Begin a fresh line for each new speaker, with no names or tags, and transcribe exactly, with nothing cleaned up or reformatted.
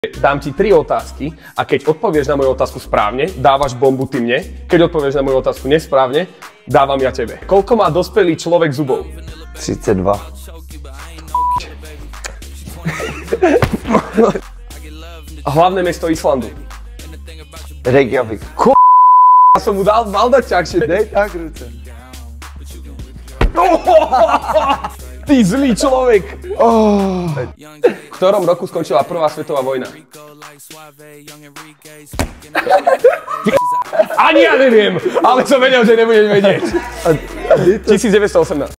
Dám ti tri otázky a keď odpovieš na moju otázku správne, dávaš bombu ty mne. Keď odpovieš na moju otázku nesprávne, dávam ja tebe. Koľko má dospelý človek zubov?
tridsaťdva.
Hlavné mesto Islandu.
Reykjavík.
Ko... Ja som mu dal, mal dať ťažšie.
Dej tak ruce.
Ty zlý človek! Oh. V ktorom roku skončila prvá svetová vojna? Ani ja neviem, ale som vedel, že nebudeš vedieť. tisícdeväťstoosemnásť.